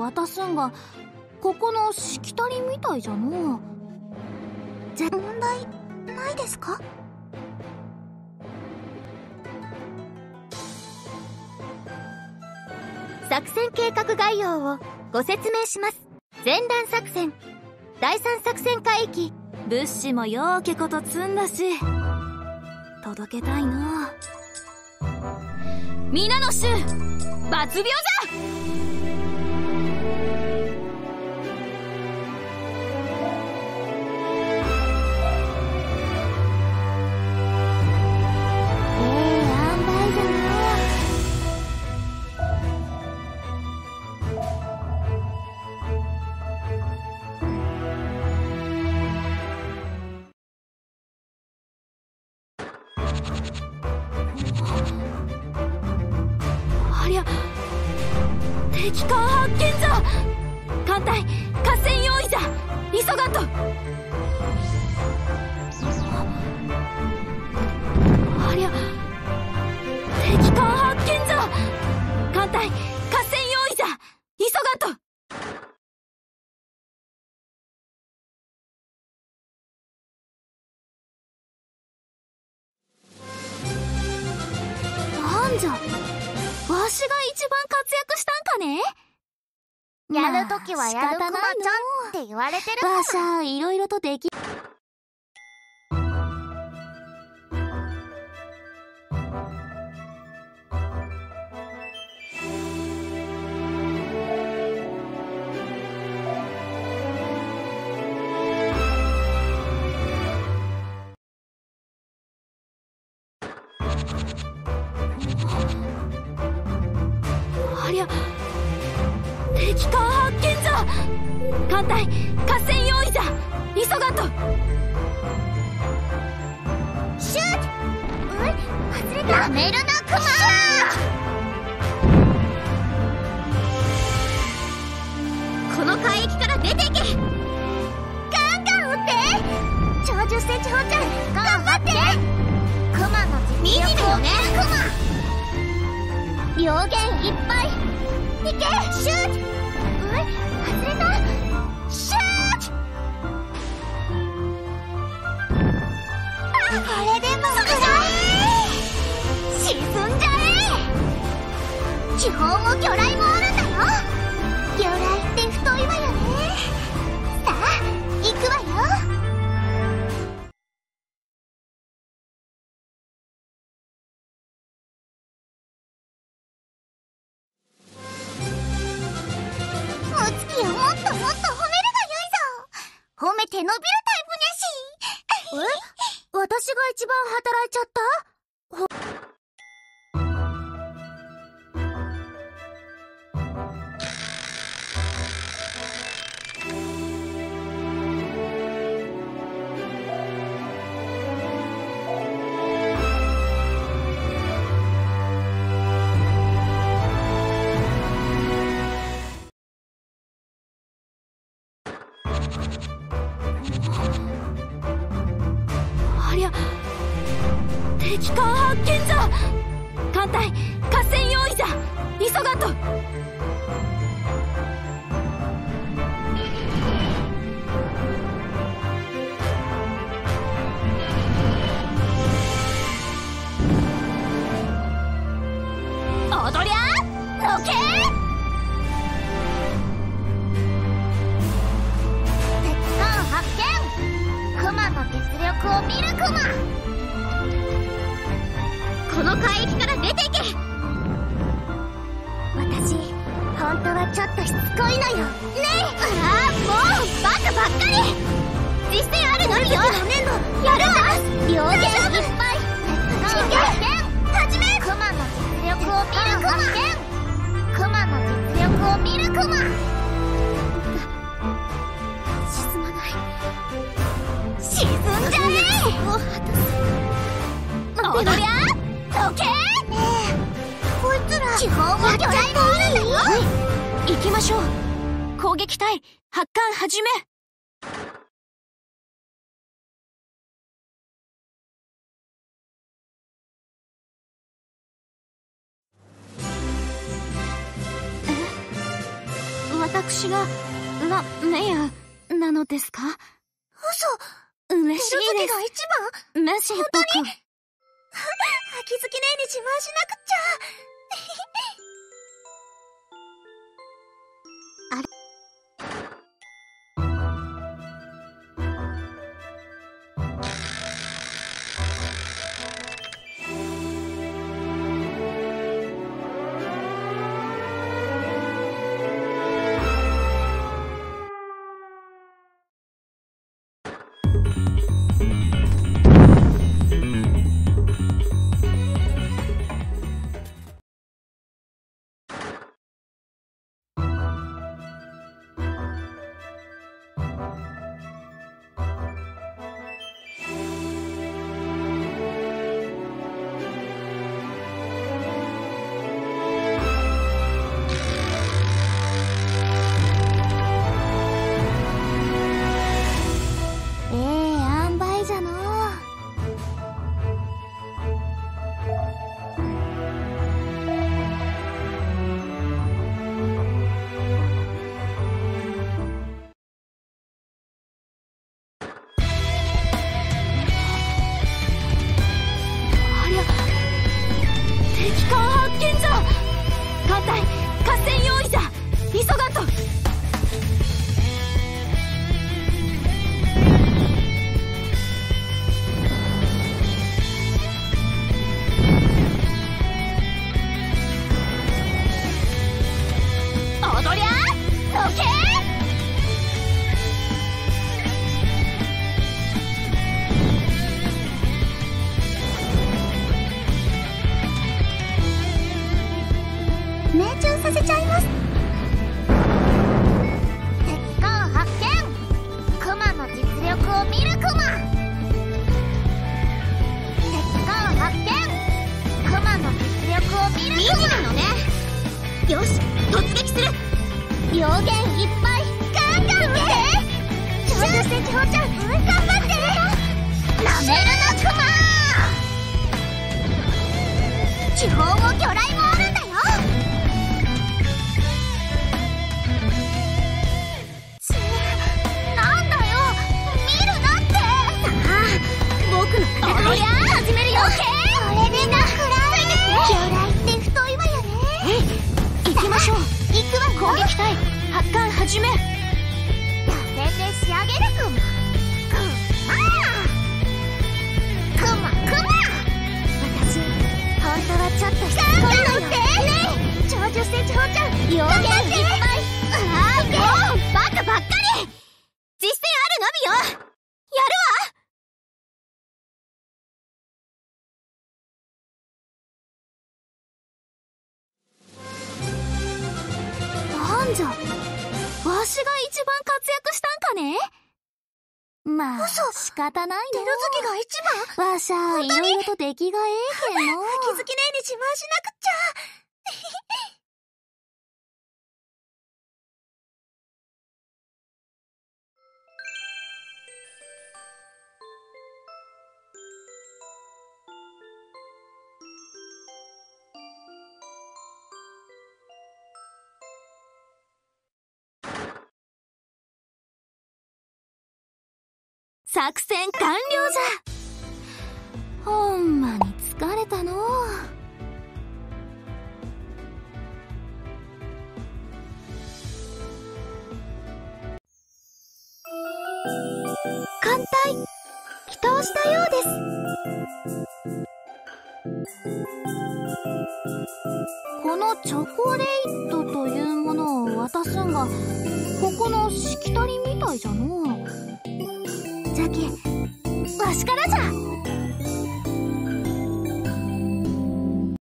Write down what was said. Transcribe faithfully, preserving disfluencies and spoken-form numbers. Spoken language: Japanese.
渡すんが、ここのしきたりみたいじゃのう。 じゃ問題ないですか？ 作戦計画概要をご説明します。前段作戦、第三作戦海域、 物資もようけこと積んだし、届けたいな。皆の衆、抜病じゃ。敵艦発見じゃ。艦隊合戦用意じゃ。急がんと。ありゃ、敵艦発見じゃ。艦隊合戦用意じゃ。急がんと。なんじゃ、わしが一番活躍したんかね。 やるときはやるクマちゃんって言われてるから。 わしゃいろいろとでき。ありゃ、敵艦発見じゃ。艦隊合戦用意じゃ。急がんと。 シュート。うい、外れた。やめるなクマ。 この海域から出ていけ。 ガンガン撃って。超じゅっセンチ砲ちゃん頑張って。クマの実力を見るクマ。両弦いっぱい。いけ、シュート。うい、外れた。シュート。これでもくらえ。沈んじゃえ。地方も魚雷もあるんだよ。魚雷って太いわよね。さあ、行くわよ。褒めて伸びるタイプにゃし。 え？私が一番働いちゃった？ ありゃ、敵艦発見じゃ。艦隊合戦用意じゃ。急がんと。踊りゃのけ。 敵艦発見。クマの実力を見るクマ。 この海域から出ていけ。 私本当はちょっとしつこいのよね。 ああ、もうバカばっかり。実践あるのよ。やるんだ。 両弦いっぱい。敵艦発見。始め。クマの実力を見るクマ。クマの実力を見るクマ。 沈まない。 沈んじゃえ。 ここを果たす。 踊りゃどけ。 ねえ、こいつら地方も魚雷もあるんだよ。 行きましょう。攻撃隊発艦始め。 私がラメヤなのですか？ 嘘。 嬉しい手です。 が一番。 メシ僕。 秋月姉に自慢しなくっちゃ。 まあ、仕方ないの。 手続きが一番。 わしゃ、いろいろと出来がええけんの。 秋月姉に自慢しなくっちゃ。 作戦完了じゃ。 ほんまに疲れたのう。艦隊帰投したようです。このチョコレートというものを渡すんが、ここのしきたりみたいじゃのう。じゃけ、わしからじゃ。